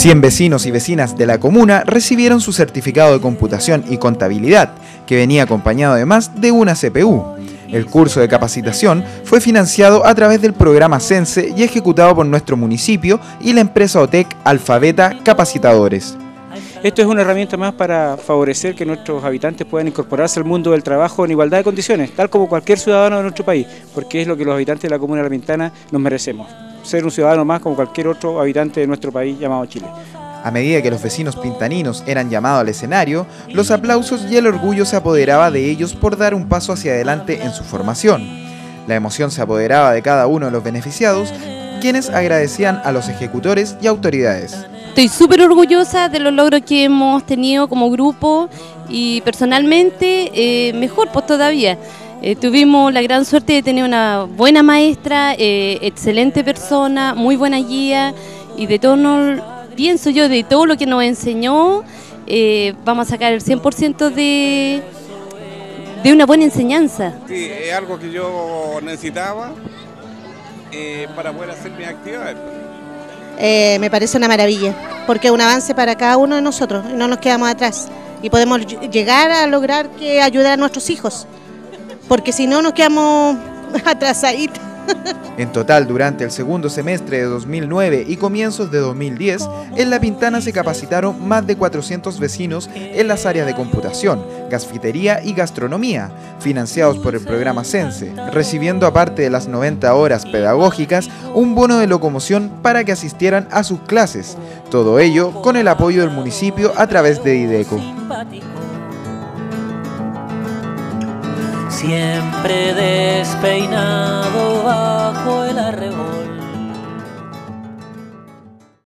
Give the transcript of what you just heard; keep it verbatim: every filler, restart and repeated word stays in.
cien vecinos y vecinas de la comuna recibieron su certificado de computación y contabilidad, que venía acompañado además de una C P U. El curso de capacitación fue financiado a través del programa Sense y ejecutado por nuestro municipio y la empresa OTEC Alfabeta Capacitadores. Esto es una herramienta más para favorecer que nuestros habitantes puedan incorporarse al mundo del trabajo en igualdad de condiciones, tal como cualquier ciudadano de nuestro país, porque es lo que los habitantes de la comuna de La Pintana nos merecemos, ser un ciudadano más como cualquier otro habitante de nuestro país llamado Chile. A medida que los vecinos pintaninos eran llamados al escenario, los aplausos y el orgullo se apoderaba de ellos por dar un paso hacia adelante en su formación. La emoción se apoderaba de cada uno de los beneficiados, quienes agradecían a los ejecutores y autoridades. Estoy súper orgullosa de los logros que hemos tenido como grupo y personalmente eh, mejor pues todavía. Eh, tuvimos la gran suerte de tener una buena maestra, eh, excelente persona, muy buena guía y de todo, no, pienso yo, de todo lo que nos enseñó, eh, vamos a sacar el cien por ciento de, de una buena enseñanza. Sí, es algo que yo necesitaba eh, para poder hacer mis actividades. Eh, me parece una maravilla, porque es un avance para cada uno de nosotros, no nos quedamos atrás y podemos llegar a lograr que ayudar a nuestros hijos, porque si no nos quedamos atrasaditos. En total, durante el segundo semestre de dos mil nueve y comienzos de dos mil diez, en La Pintana se capacitaron más de cuatrocientos vecinos en las áreas de computación, gasfitería y gastronomía, financiados por el programa Sense, recibiendo aparte de las noventa horas pedagógicas, un bono de locomoción para que asistieran a sus clases. Todo ello con el apoyo del municipio a través de Dideco. Siempre despeinado va.